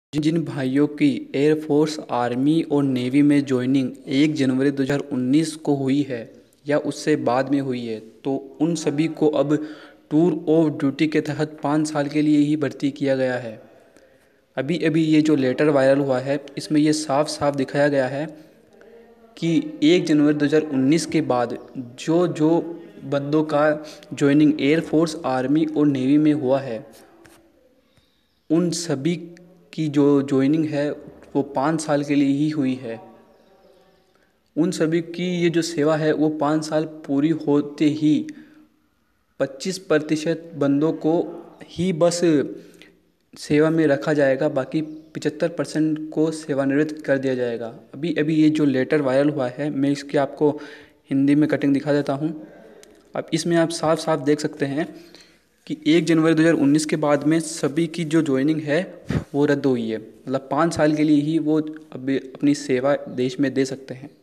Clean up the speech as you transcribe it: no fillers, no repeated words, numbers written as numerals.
जिन भाइयों की air force, army और नेवी में ज्वाइनिंग 1 जनवरी 2019 को हुई है या उससे बाद में हुई है, तो उन सभी को अब टूर ऑफ ड्यूटी के तहत 5 साल के लिए ही भर्ती किया गया है। अभी अभी ये जो लेटर वायरल हुआ है, इसमें ये साफ साफ दिखाया गया है कि 1 जनवरी 2019 के बाद जो जो बंदों का ज्वाइनिंग एयरफोर्स, आर्मी और नेवी में हुआ है, उन सभी की जो ज्वाइनिंग है वो 5 साल के लिए ही हुई है। उन सभी की ये जो सेवा है वो 5 साल पूरी होते ही 25% बंदों को ही बस सेवा में रखा जाएगा, बाकी 75% को सेवानिवृत्त कर दिया जाएगा। अभी अभी ये जो लेटर वायरल हुआ है, मैं इसकी आपको हिंदी में कटिंग दिखा देता हूँ। अब इसमें आप साफ साफ देख सकते हैं कि 1 जनवरी 2019 के बाद में सभी की जो ज्वाइनिंग है वो रद्द हुई है। मतलब 5 साल के लिए ही वो अब अपनी सेवा देश में दे सकते हैं।